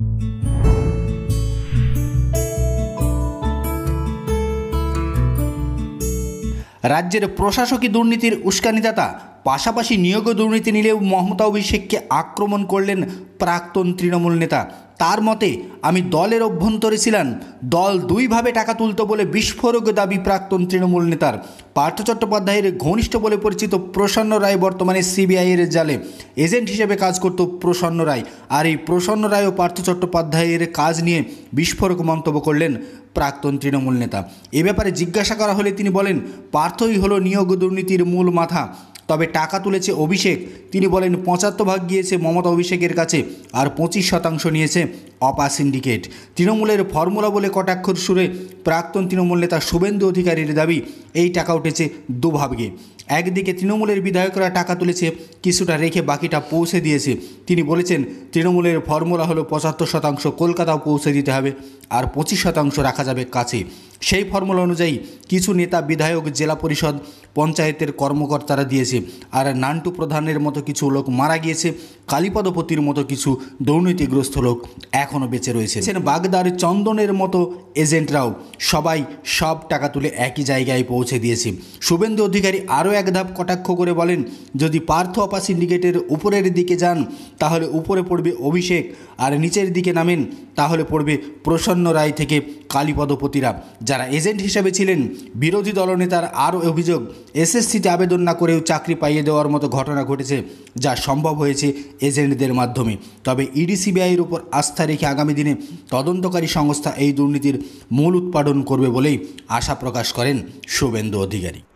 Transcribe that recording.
রাজ্যের প্রশাসকি দুর্নীতির উস্কানিদাতা, পাশাপাশি নিয়োগ দুর্নীতি নিলেও মমতা অভিষেককে আক্রমণ করলেন প্রাক্তন তৃণমূল নেতা। তার মতে, আমি দলের অভ্যন্তরে ছিলাম, দল দুইভাবে টাকা তুলত বলে বিস্ফোরক দাবি প্রাক্তন তৃণমূল নেতার। পার্থ চট্টোপাধ্যায়ের ঘনিষ্ঠ বলে পরিচিত প্রসন্ন রায় বর্তমানে সিবিআইয়ের জালে এজেন্ট হিসেবে কাজ করত প্রসন্ন রায়। আর এই প্রসন্ন রায় ও পার্থ চট্টোপাধ্যায়ের কাজ নিয়ে বিস্ফোরক মন্তব্য করলেন প্রাক্তন তৃণমূল নেতা। এ ব্যাপারে জিজ্ঞাসা করা হলে তিনি বলেন, পার্থই হলো নিয়োগ দুর্নীতির মূল মাথা, তবে টাকা তুলেছে অভিষেক। তিনি বলেন 75 ভাগ গিয়েছে মমতা অভিষেকের কাছে আর 25% নিয়েছে অপা সিন্ডিকেট। তৃণমূলের ফর্মুলা বলে কটাক্ষর সুরে প্রাক্তন তৃণমূল নেতা শুভেন্দু অধিকারীর দাবি, এই টাকা উঠেছে দুভাগে। একদিকে তৃণমূলের বিধায়করা টাকা তুলেছে, কিছুটা রেখে বাকিটা পৌঁছে দিয়েছে। তিনি বলেছেন, তৃণমূলের ফর্মুলা হলো 75% কলকাতাও পৌঁছে দিতে হবে আর 25% রাখা যাবে কাছে। সেই ফর্মুলা অনুযায়ী কিছু নেতা, বিধায়ক, জেলা পরিষদ, পঞ্চায়েতের কর্মকর্তারা দিয়েছে, আর নান্টু প্রধানের মতো কিছু লোক মারা গিয়েছে। কালীপদপতির মতো কিছু দুর্নীতিগ্রস্ত লোক এখনও বেঁচে রয়েছে। বাগদার চন্দনের মতো এজেন্টরাও সবাই সব টাকা তুলে একই জায়গায় পৌঁছে দিয়েছে। শুভেন্দু অধিকারী আরও এক ধাপ কটাক্ষ করে বলেন, যদি পার্থ অপা সিন্ডিকেটের উপরের দিকে যান তাহলে উপরে পড়বে অভিষেক, আর নিচের দিকে নামেন তাহলে পড়বে প্রসন্ন রায় থেকে কালীপদপতিরা, যারা এজেন্ট হিসেবে ছিলেন। বিরোধী দলনেতার আরও অভিযোগ, এসএসসিতে আবেদন না করেও চাকরি পাইয়ে দেওয়ার মতো ঘটনা ঘটেছে, যা সম্ভব হয়েছে এজেন্টদের মাধ্যমে। তবে ইডি সিবিআইয়ের উপর আস্থা রেখে আগামী দিনে তদন্তকারী সংস্থা এই দুর্নীতির মূল উৎপাদন করবে বলেই আশা প্রকাশ করেন শুভেন্দু অধিকারী।